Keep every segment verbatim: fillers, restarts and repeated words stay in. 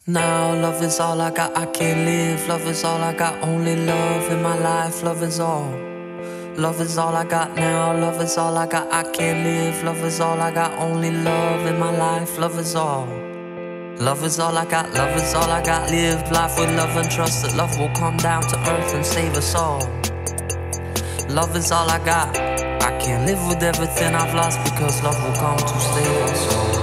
Now love is all I got, I can't live. Love is all I got, only love in my life. Love is all. Love is all I got now, love is all I got, I can't live. Love is all I got, only love in my life. Love is all. Love is all I got, love is all I got. Live life with love and trust that love will come down to earth and save us all. Love is all I got. I can't live with everything I've lost because love will come to save us all.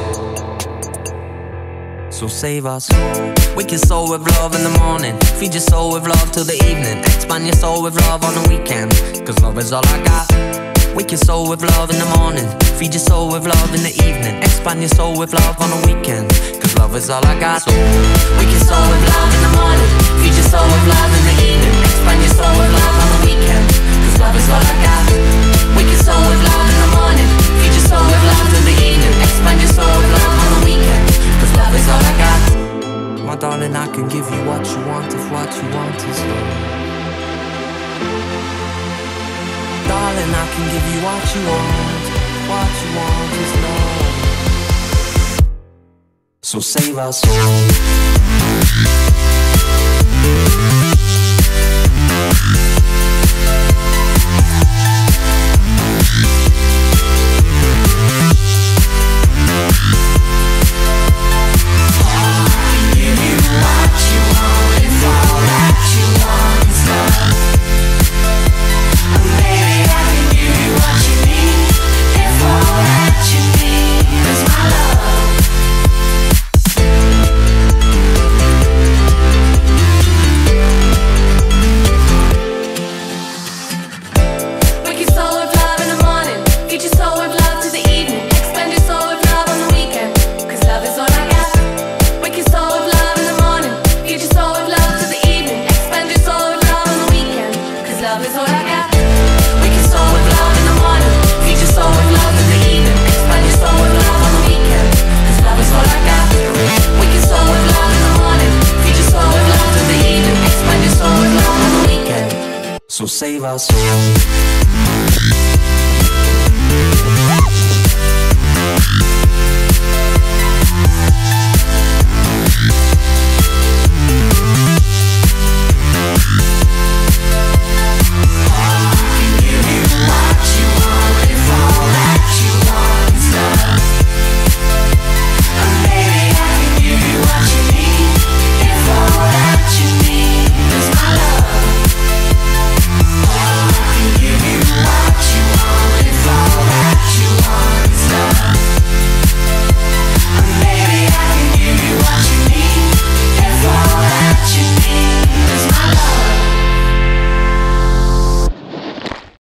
So save us. Wake your soul with love in the morning, feed your soul with love till the evening, expand your soul with love on the weekend, cause love is all I got. Wake your soul with love in the morning, feed your soul with love in the evening, expand your soul with love on the weekend, cause love is all I got. So wake your soul with love in the morning, feed your soul with love in the evening, expand your soul with love on the weekend, cause love is all I got. Wake your soul with love in the morning, feed your soul with love in the evening, expand your soul with love on the weekend, cause love is all I got. My darling, I can give you what you want if what you want is love. Darling, I can give you what you want, what you want is love. So save our soul. So save our soul.